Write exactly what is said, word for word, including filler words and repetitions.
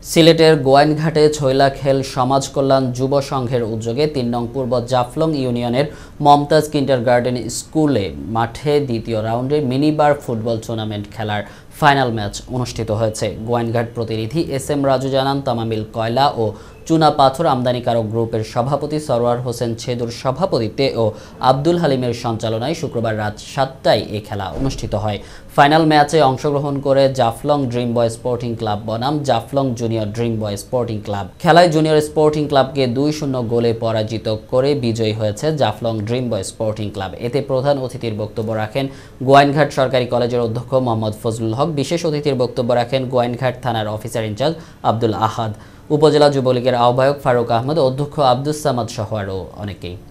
সিলেটের গোয়াইনঘাটে ছৈলাখেল সমাজ কল্যাণ যুব সংঘের উদ্যোগে তিন নং পূর্ব জাফলং ইউনিয়নের মমতাজ কিন্ডারগার্টেন স্কুলে মাঠে দ্বিতীয় রাউন্ডের মিনিবার ফুটবল টুর্নামেন্ট খেলার ফাইনাল ম্যাচ অনুষ্ঠিত হয়েছে। গোয়াইনঘাট প্রতিনিধি এস এম রাজু জানান, তামামিল কয়লা ও চুনা পাথর আমদানিকারক গ্রুপের সভাপতি সরওয়ার হোসেন ছেদুর সভাপতিত্বে ও আব্দুল হালিমের সঞ্চালনায় শুক্রবার রাত সাতটায় এ খেলা অনুষ্ঠিত হয়। ফাইনাল ম্যাচে অংশগ্রহণ করে Jaflong dream boy sporting club বনাম Jaflong junior dream boy sporting club. খেলায় জুনিয়র স্পোর্টিং ক্লাবকে দুই শূন্য গোলে পরাজিত করে বিজয়ী হয়েছে Jaflong dream boy sporting club. এতে প্রধান অতিথির বক্তব্য রাখেন গোয়াইনঘাট সরকারি কলেজের অধ্যক্ষ মোহাম্মদ ফজলুল হক। বিশেষ অতিথির বক্তব্য রাখেন গোয়াইনঘাট থানার অফিসার ইনচার্জ আব্দুল আহাদ, উপজেলা যুবলীগের আহ্বায়ক ফারুক আহমদ, অধ্যক্ষ আব্দুস সামাদ সহ আরও অনেকেই।